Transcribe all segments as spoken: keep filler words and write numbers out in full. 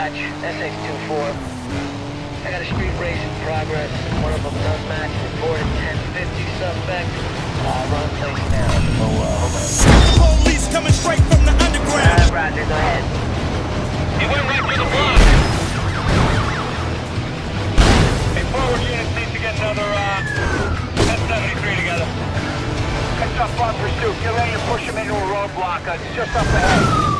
dispatch, S X two four. I got a street race in progress. One of them does match reported ten fifty suspect. Uh, run place now. So, uh, hold on. Police coming straight from the underground. Uh, Roger, go ahead. He went right through the block. Hey, forward units need to get another, uh, S seventy-three together. Heads up on pursuit. Get ready to push him into a roadblock. Uh, it's just up ahead.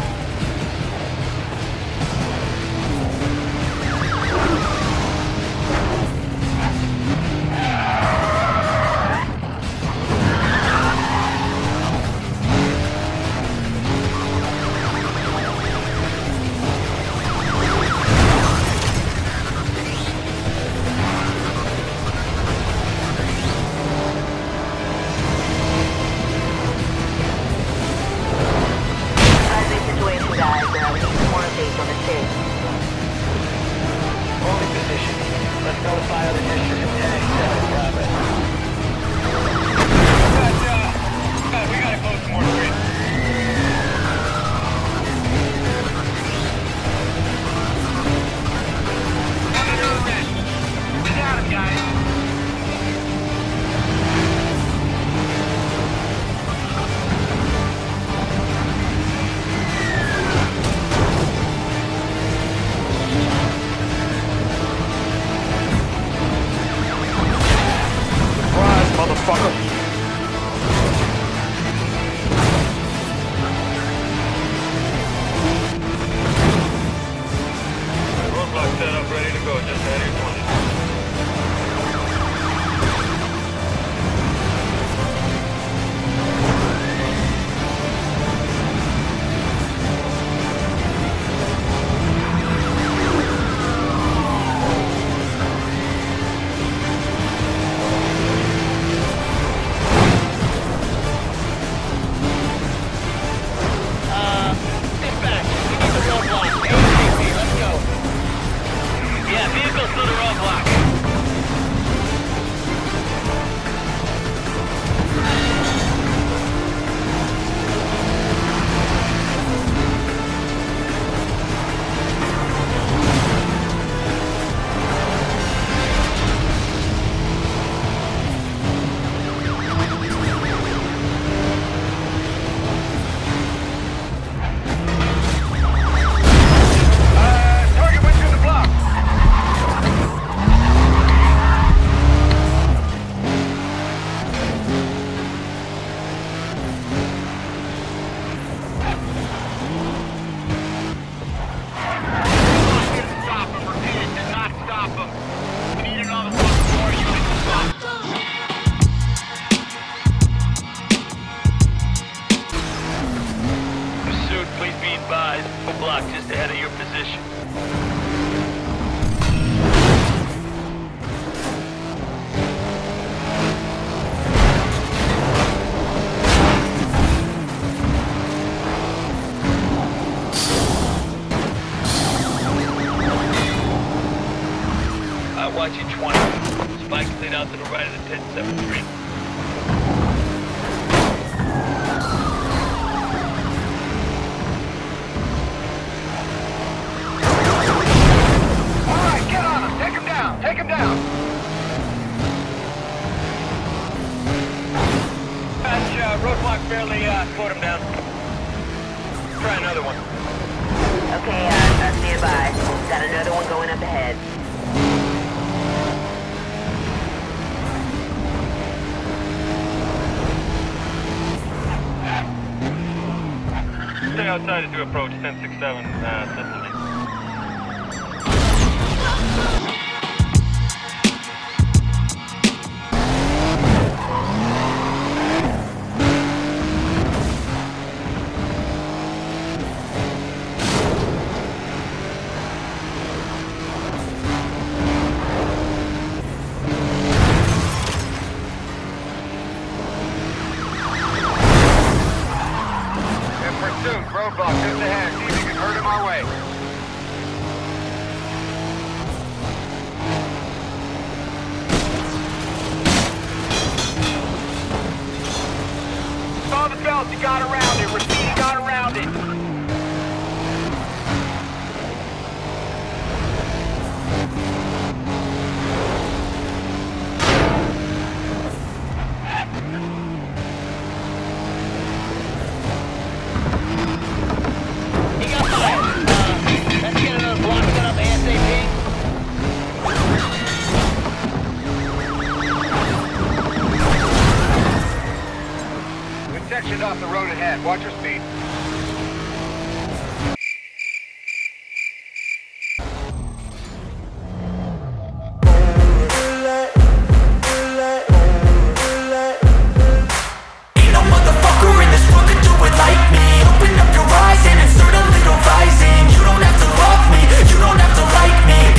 Just ahead of your position. I watch you twenty. Spike's laid out to the right of the ten seventy-three. Take him down! Patch, uh, roadblock barely, uh, slowed him down. Try another one. Okay, uh, I'm nearby. Got another one going up ahead. Stay outside as you approach ten sixty-seven, uh, Sicily. Roadblock just ahead. See if you can hurt him our way. Saw the belt. You got around it. Repeat, you got around it. ahead. Watch your speed.